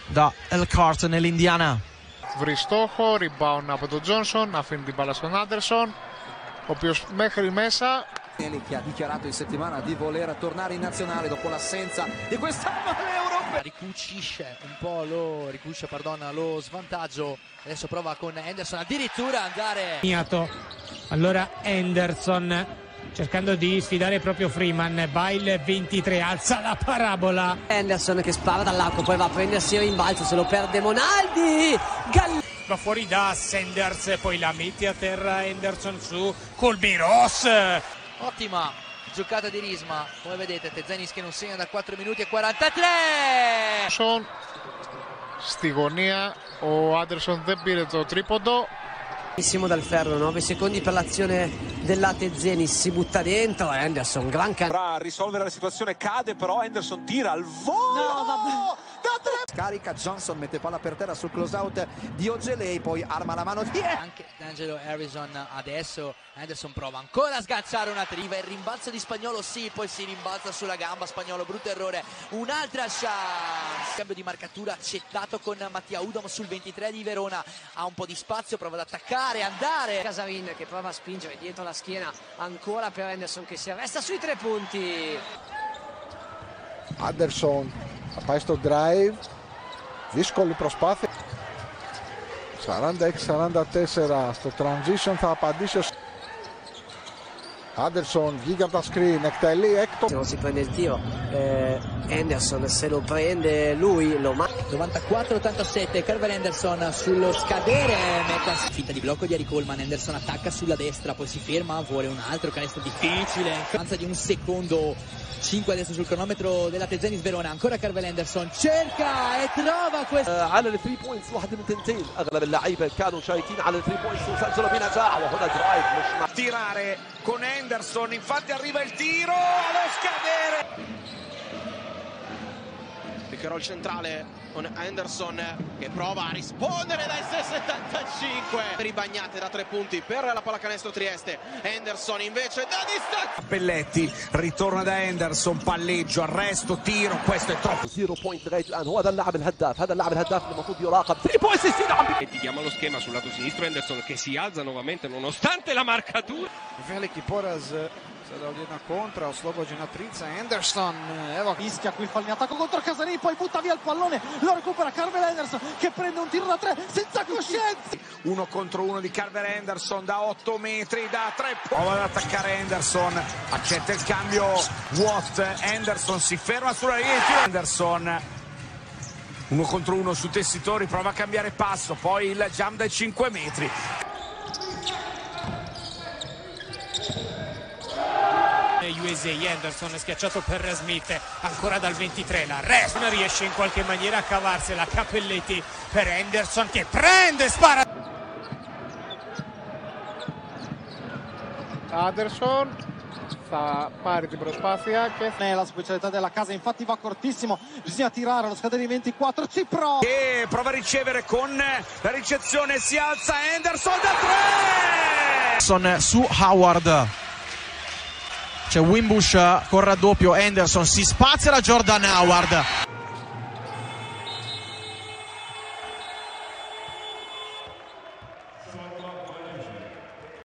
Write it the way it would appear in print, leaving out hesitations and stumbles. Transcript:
da Elkhart nell'Indiana. Βρει στόχο, rebound από τον Johnson, αφήνει την μπάλα στον Anderson, ο οποίος μέχρι μέσα. Che ha dichiarato in settimana di voler tornare in nazionale dopo l'assenza di quest'anno all'Europeo. Ricuccia lo svantaggio. Adesso prova con Henderson addirittura andare. Allora Henderson cercando di sfidare proprio Freeman, va il 23, alza la parabola. Henderson che spara dall'arco, poi va a prendersi il rimbalzo, se lo perde Monaldi. Va fuori da Sanders, poi la mette a terra Henderson su Colby Ross. Ottima giocata di Risma, come vedete Tezenis che non segna da 4 minuti e 43. Στη γωνία ο Άντερσον δεν πήρε το τρίποντο. Dal ferro, 9 secondi per l'azione della Tezenis, si butta dentro Henderson, gran a risolvere la situazione, cade però Henderson, tira al volo da tre. Scarica Johnson, mette palla per terra sul close out di Ogelei, poi arma la mano di anche D'Angelo Harrison. Adesso Henderson prova ancora a sganciare una triva, il rimbalzo di Spagnolo, sì, poi si rimbalza sulla gamba Spagnolo, brutto errore, un'altra chance, cambio di marcatura accettato con Mattia Udom sul 23 di Verona, ha un po' di spazio, prova ad attaccare, andare. Casarin che prova a spingere dietro la schiena ancora per Henderson che si arresta sui 3 punti. Άντερσον θα πάει στο drive, δύσκολη προσπάθεια, 46-44 στο transition, θα απαντήσει ο Anderson, βγήκε από τα screen, εκτελεί έκτο. Non si prende il tiro, Henderson se lo prende lui, lo 94-87, Carver Henderson sullo scadere, finta di blocco di Eric Coleman, Henderson attacca sulla destra, poi si ferma, vuole un altro canestro difficile, distanza di un secondo, 5 adesso sul cronometro della Tezenis Verona, ancora Carver Henderson cerca e trova questo. على الثري بوينتس واحد من تنتين، اغلب اللعيبه كانوا شايفين على الثري بوينتس وسجلوا بنجاح، وهنا درايف مش tirare con Henderson, infatti arriva il tiro allo scadere. Piccherò il centrale con Henderson che prova a rispondere dai 6,75, ribagnate da 3 punti per la pallacanestro Trieste. Henderson invece da distanza. Pelletti ritorna da Henderson, palleggio, arresto, tiro, questo è troppo. 0 بوينت لغايه الان، هو هذا اللاعب الهداف، هذا اللاعب الهداف اللي المفروض يراقب. 3 بوينتس Chiama lo schema sul lato sinistro, Henderson che si alza nuovamente nonostante la marcatura. Veliki poraz sada od jedna kontra, oslobođena trica Henderson, evo Ischia qui fa il attacco contro Casarin, poi butta via il pallone, lo recupera Carver Henderson che prende un tiro da 3 senza coscienza. 1 contro 1 di Carver Henderson da 8 metri, da 3 punti. Prova ad attaccare Henderson, accetta il cambio Watt, Henderson si ferma sulla linea di tiro. Henderson 1 contro 1 su Tessitori, prova a cambiare passo, poi il jump dai 5 metri. USA, Henderson schiacciato per Smith, ancora dal 23, la resta, non riesce in qualche maniera a cavarsela, Capelletti per Henderson che prende, spara. Anderson θα πάρει την προσπάθεια και la specialità della casa, infatti va cortissimo, bisogna tirare allo scadere 24, ci prova. E prova a ricevere con la ricezione, si alza Henderson da 3! Su Howard c'è Wimbush con raddoppio, Henderson si spazia da Jordan Howard.